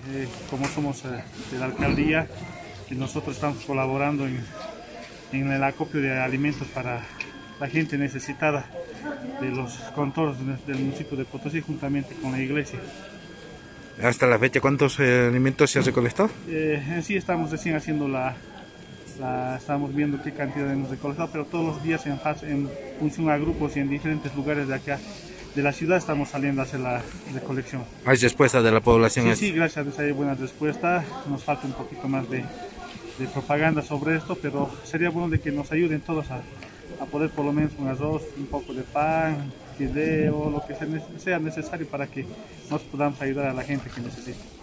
como somos de la alcaldía, nosotros estamos colaborando en el acopio de alimentos para la gente necesitada de los contornos del municipio de Potosí, juntamente con la iglesia. Hasta la fecha, ¿cuántos alimentos se han recolectado? En sí estamos recién haciendo estamos viendo qué cantidad hemos recolectado, pero todos los días en función a grupos y en diferentes lugares de acá de la ciudad estamos saliendo a hacer la recolección. ¿Hay respuesta de la población? Sí, gracias a Dios hay buena respuesta. Nos falta un poquito más de propaganda sobre esto, pero sería bueno de que nos ayuden todos a poder por lo menos un arroz, un poco de pan, fideo, lo que sea necesario para que nos podamos ayudar a la gente que necesita.